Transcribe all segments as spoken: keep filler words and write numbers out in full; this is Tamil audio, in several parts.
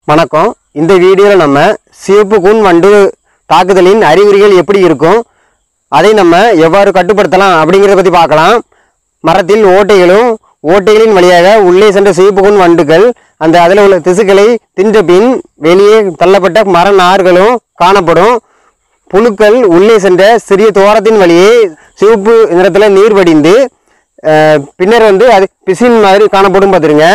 வணக்கம். இந்த வீடியோவில் நம்ம சிவப்பு கூன் வண்டு தாக்குதலின் அறிகுறிகள் எப்படி இருக்கும், அதை நம்ம எவ்வாறு கட்டுப்படுத்தலாம் அப்படிங்கிறத பற்றி பார்க்கலாம். மரத்தில் ஓட்டைகளும் ஓட்டைகளின் வழியாக உள்ளே சென்ற சிவப்பு கூன் வண்டுகள் அந்த அதில் உள்ள திசுக்களை தின்ற பின் வெளியே தள்ளப்பட்ட மர நார்களும் காணப்படும். புழுக்கள் உள்ளே சென்ற சிறிய தோரத்தின் வழியே சிவப்பு நிறத்தில் நீர் வடிந்து பின்னர் வந்து அது பிசின் மாதிரி காணப்படும். பார்த்துருங்க.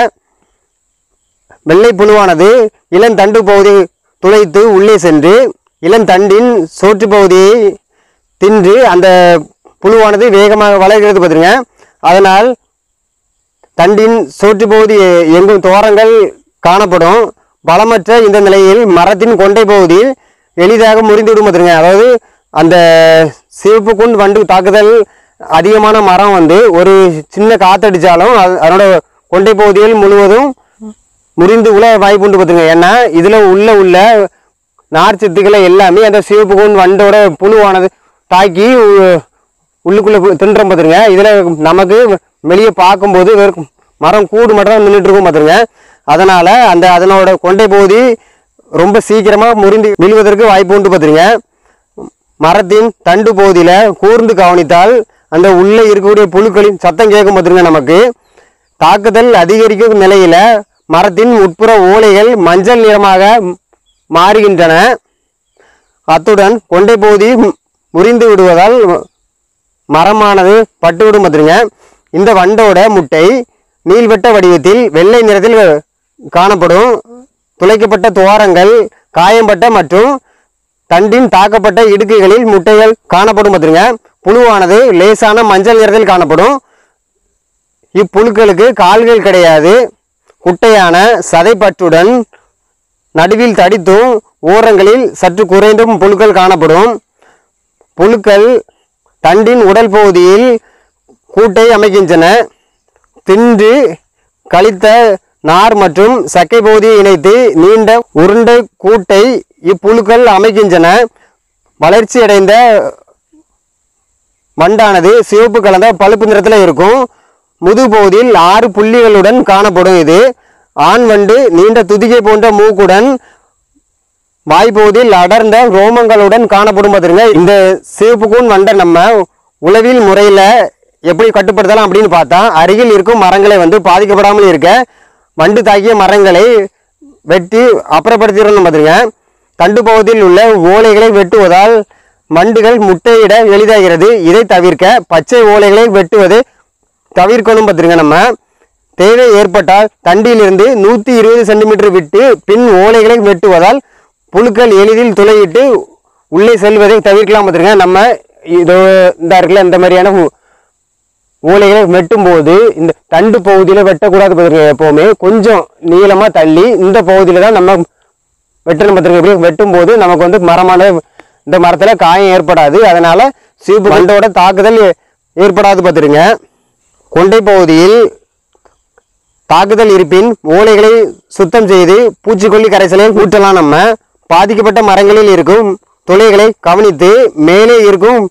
வெள்ளை புழுவானது இளந்தண்டு பகுதி துளைத்து உள்ளே சென்று இளந்தண்டின் சோற்று பகுதியை தின்று அந்த புழுவானது வேகமாக வளர்கிறது. பார்த்துருங்க. அதனால் தண்டின் சோற்று பகுதி எங்கும் தோரங்கள் காணப்படும். பலமற்ற இந்த நிலையில் மரத்தின் கொண்டை பகுதியில் எளிதாக முறிந்துவிடும். பார்த்துருங்க. அதாவது அந்த சிவப்பு கூன் வண்டு தாக்குதல் அதிகமான மரம் வந்து ஒரு சின்ன காற்றடித்தாலும் அதனோட கொண்டை பகுதியில் முழுவதும் முறிந்து உள்ள வாய்ப்பு உண்டு. பார்த்துருங்க. ஏன்னா இதில் உள்ள உள்ள நார் சத்துக்களை எல்லாமே அந்த சிவப்பு கூன் வண்டோட புழுவானது தாக்கி உள்ளுக்குள்ளே தின்றும். பார்த்துருங்க. இதில் நமக்கு வெளியே பார்க்கும்போது மரம் கூடு மட்டும் நின்றுட்டு இருக்கும். பார்த்துருங்க. அதனால் அந்த அதனோட கொண்டை பகுதி ரொம்ப சீக்கிரமாக முறிந்து விழுவதற்கு வாய்ப்பு உண்டு. பார்த்துருங்க. மரத்தின் தண்டு பகுதியில் கூர்ந்து கவனித்தால் அந்த உள்ளே இருக்கக்கூடிய புழுக்களின் சத்தம் கேட்கும். பார்த்துருங்க. நமக்கு தாக்குதல் அதிகரிக்கும் நிலையில் மரத்தின் உட்புற ஓலைகள் மஞ்சள் நிறமாக மாறுகின்றன. அத்துடன் கொண்டை பகுதி முறிந்து விடுவதால் மரமானது பட்டுவிடும். பார்த்துருங்க. இந்த வண்டோட முட்டை நீள்வட்ட வடிவத்தில் வெள்ளை நிறத்தில் காணப்படும். துளைக்கப்பட்ட துவாரங்கள், காயம்பட்ட மற்றும் தண்டின் தாக்கப்பட்ட இடுக்குகளில் முட்டைகள் காணப்படும். பார்த்துருங்க. புழுவானது லேசான மஞ்சள் நிறத்தில் காணப்படும். இப்புழுக்களுக்கு கால்கள் கிடையாது. குட்டையான சதைப்பற்றுடன் நடுவில் தடித்தும் ஓரங்களில் சற்று குறைந்தும் புழுக்கள் காணப்படும். புழுக்கள் தண்டின் உடல் பகுதியில் கூட்டை அமைக்கின்றன. தின்று கழித்த நார் மற்றும் சக்கை பகுதியை இணைத்து நீண்ட உருண்டை கூட்டை இப்புழுக்கள் அமைக்கின்றன. வளர்ச்சியடைந்த வண்டானது சிவப்பு கலந்த பழுப்பு நிறத்தில் இருக்கும். முதுகு பகுதியில் ஆறு புள்ளிகளுடன் காணப்படும். இது ஆண் வண்டு நீண்ட துதிகை போன்ற மூக்குடன் வாய்ப்பகுதியில் அடர்ந்த ரோமங்களுடன் காணப்படும். பார்த்துருங்க. இந்த சிவப்பு கூன் வண்டை நம்ம உளவியல் முறையில் எப்படி கட்டுப்படுத்தலாம் அப்படின்னு பார்த்தா, அருகில் இருக்கும் மரங்களை வந்து பாதிக்கப்படாமல் இருக்க வண்டு தாக்கிய மரங்களை வெட்டி அப்புறப்படுத்திடணும். பார்த்துருங்க. தண்டு பகுதியில் உள்ள ஓலைகளை வெட்டுவதால் வண்டுகள் முட்டையிட எளிதாகிறது. இதை தவிர்க்க பச்சை ஓலைகளை வெட்டுவது தவிர்க்கணும். பார்த்துருங்க. நம்ம தேவை ஏற்பட்டால் தண்டிலிருந்து நூற்றி இருபது சென்டிமீட்டர் விட்டு பின் ஓலைகளை வெட்டுவதால் புழுக்கள் எளிதில் துளையிட்டு உள்ளே செல்வதை தவிர்க்கலாம். பார்த்துருங்க. நம்ம இதோ இந்த இருக்குல்ல இந்த மாதிரியான ஓலைகளை வெட்டும் போது இந்த தண்டு பகுதியில் வெட்டக்கூடாது. பார்த்துருங்க. எப்போவுமே கொஞ்சம் நீளமாக தள்ளி இந்த பகுதியில் தான் நம்ம வெட்டணும். பார்த்துருங்க. எப்படி வெட்டும் போது நமக்கு வந்து மரமான இந்த மரத்தில் காயம் ஏற்படாது. அதனால் சிவப்பு வண்டோட தாக்குதல் ஏற்படாது. பார்த்துருங்க. கொண்டை பகுதியில் தாக்குதல் இருப்பின் ஓலைகளை சுத்தம் செய்து பூச்சிக்கொல்லி கரைசலை ஊற்றலாம். நம்ம பாதிக்கப்பட்ட மரங்களில் இருக்கும் துளைகளை கவனித்து மேலே இருக்கும்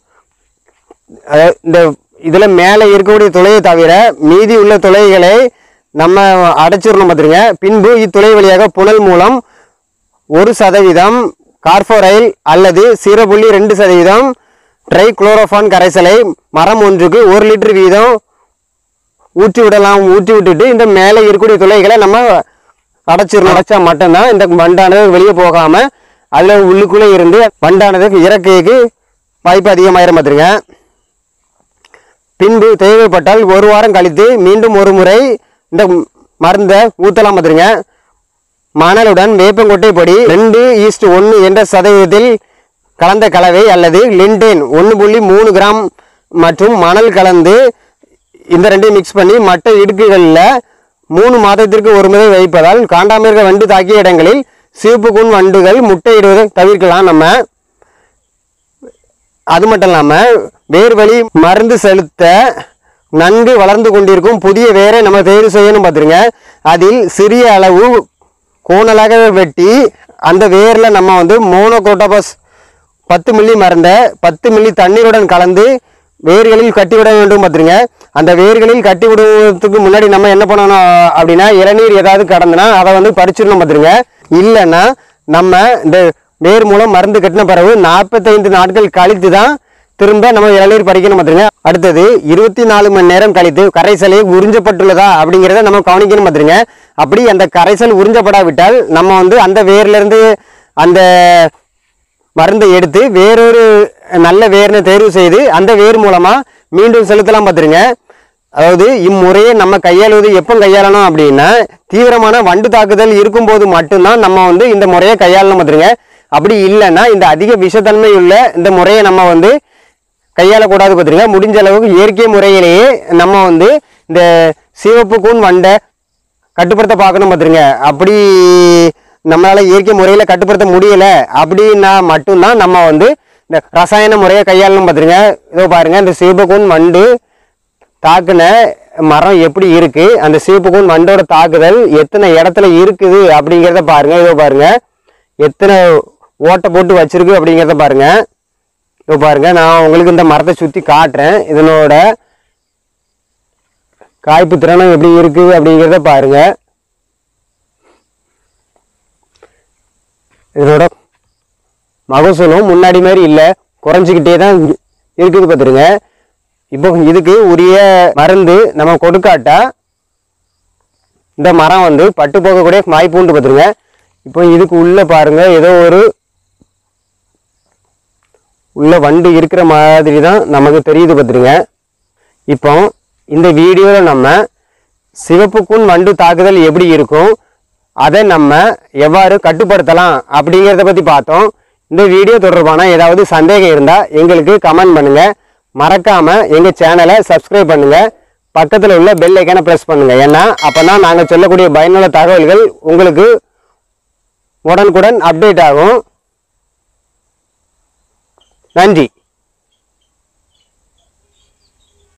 இந்த இதில் மேலே இருக்கக்கூடிய துளையை தவிர மீதி உள்ள துளைகளை நம்ம அடைச்சிடணும். பார்த்துருங்க. பின்பு இத்துளை வழியாக புனல் மூலம் ஒரு சதவீதம் கார்போரைல் அல்லது ஜீரோ புள்ளி ரெண்டு சதவீதம் ட்ரைக்ளோரோஃபான் கரைசலை மரம் ஒன்றுக்கு ஒரு லிட்டர் வீதம் ஊற்றி விடலாம். ஊற்றி விட்டுட்டு இந்த மேலே இருக்கக்கூடிய துளைகளை நம்ம அடைச்சிடணும். அடைச்சா மட்டும்தான் இந்த வண்டானது வெளியே போகாமல் அதில் உள்ளுக்குள்ளே இருந்து வண்டானது இறக்கைக்கு வாய்ப்பு அதிகமாயிரம். பார்த்துருங்க. பின்பு தேவைப்பட்டால் ஒரு வாரம் கழித்து மீண்டும் ஒரு முறை இந்த மருந்தை ஊற்றலாம். பார்த்துருங்க. மணலுடன் வேப்பங்கொட்டை பொடி ரெண்டு ஈஸ்ட் ஒன்று என்ற சதவீதத்தில் கலந்த கலவை அல்லது லிண்டேன் ஒன்று புள்ளி மூணு கிராம் மற்றும் மணல் கலந்து இந்த ரெண்டையும் மிக்ஸ் பண்ணி மற்ற இடுக்குகளில் மூணு மாதத்திற்கு ஒரு முறை வைப்பதால் காண்டாமிருக வண்டு தாக்கிய இடங்களில் சிவப்பு கூன் வண்டுகள் முட்டையிடுவதை தவிர்க்கலாம். நம்ம அது மட்டும் இல்லாமல் வேர் வழி மருந்து செலுத்த நன்கு வளர்ந்து கொண்டிருக்கும் புதிய வேரை நம்ம தேர்வு செய்யணும். பார்த்துருங்க. அதில் சிறிய அளவு கோணலாக வெட்டி அந்த வேரில் நம்ம வந்து மோனோக்ரோட்டோபஸ் பத்து மில்லி மருந்தை பத்து மில்லி தண்ணீருடன் கலந்து வேர்களில் கட்டி விட வேண்டும். பார்த்துருங்க. அந்த வேர்களில் கட்டி விடுவதற்கு முன்னாடி நம்ம என்ன பண்ணணும் அப்படின்னா, இளநீர் ஏதாவது கடந்துனா அதை வந்து பறிச்சிடணும். பார்த்துருங்க. இல்லைன்னா நம்ம இந்த வேர் மூலம் மருந்து கட்டின பிறகு நாற்பத்தைந்து நாட்கள் கழித்து தான் திரும்ப நம்ம இளநீர் பறிக்கணும் பார்த்துருங்க. அடுத்தது இருபத்தி நாலு மணி நேரம் கழித்து கரைசலை உறிஞ்சப்பட்டுள்ளதா அப்படிங்கிறத நம்ம கவனிக்கணும் பார்த்துருங்க. அப்படி அந்த கரைசல் உறிஞ்சப்படாவிட்டால் நம்ம வந்து அந்த வேர்லேருந்து அந்த மருந்தை எடுத்து வேறொரு நல்ல வேர்னை தேர்வு செய்து அந்த வேர் மூலமாக மீண்டும் செலுத்தலாம் பார்த்துருங்க. அதாவது இம்முறையை நம்ம கையாளுவது எப்போ கையாளணும் அப்படின்னா தீவிரமான வண்டு தாக்குதல் இருக்கும்போது மட்டும்தான் நம்ம வந்து இந்த முறையை கையாளணும் பார்த்துருங்க. அப்படி இல்லைன்னா இந்த அதிக விஷத்தன்மை உள்ள இந்த முறையை நம்ம வந்து கையாளக்கூடாது பார்த்துருங்க. முடிஞ்ச அளவுக்கு இயற்கை முறையிலேயே நம்ம வந்து இந்த சிவப்பு கூன் வண்டை கட்டுப்படுத்த பார்க்கணும் பார்த்துருங்க. அப்படி நம்மளால் இயற்கை முறையில் கட்டுப்படுத்த முடியலை அப்படின்னா மட்டும்தான் நம்ம வந்து இந்த ரசாயன முறையை கையாளணும் பார்த்துருங்க. இதோ பாருங்கள், இந்த சிவப்பு கூன் வண்டு தாக்குன மரம் எப்படி இருக்குது, அந்த சிவப்பு கூன் வண்டோட தாக்குதல் எத்தனை இடத்துல இருக்குது அப்படிங்கிறத பாருங்கள். இதோ பாருங்கள் எத்தனை ஓட்டை போட்டு வச்சிருக்கு அப்படிங்கிறத பாருங்கள். இதோ பாருங்கள், நான் உங்களுக்கு இந்த மரத்தை சுற்றி காட்டுறேன். இதனோட காய்ப்பு திறனும் எப்படி இருக்குது அப்படிங்கிறத பாருங்கள். இதனோட மகசூலும் முன்னாடி மாதிரி இல்லை, குறைஞ்சிக்கிட்டே தான் இருக்குது பார்த்துருங்க. இப்போ இதுக்கு உரிய மருந்து நம்ம கொடுக்காட்டா இந்த மரம் வந்து பட்டு போகக்கூடிய வாய்ப்பு உண்டு பார்த்துருங்க. இப்போ இதுக்கு உள்ள பாருங்க ஏதோ ஒரு உள்ள வண்டு இருக்கிற மாதிரி தான் நமக்கு தெரியுது பார்த்துருங்க. இப்போ இந்த வீடியோவில் நம்ம சிவப்பு கூன் வண்டு தாக்குதல் எப்படி இருக்கும், அதை நம்ம எவ்வாறு கட்டுப்படுத்தலாம் அப்படிங்கிறத பற்றி பார்த்தோம். இந்த வீடியோ தொடர்பான ஏதாவது சந்தேகம் இருந்தால் எங்களுக்கு கமெண்ட் பண்ணுங்கள். மறக்காமல் எங்கள் சேனலை சப்ஸ்கிரைப் பண்ணுங்கள். பக்கத்தில் உள்ள பெல் ஐக்கானை ப்ரெஸ் பண்ணுங்கள். ஏன்னா அப்போ தான் நாங்கள் சொல்லக்கூடிய பயனுள்ள தகவல்கள் உங்களுக்கு உடனுக்குடன் அப்டேட் ஆகும். நன்றி.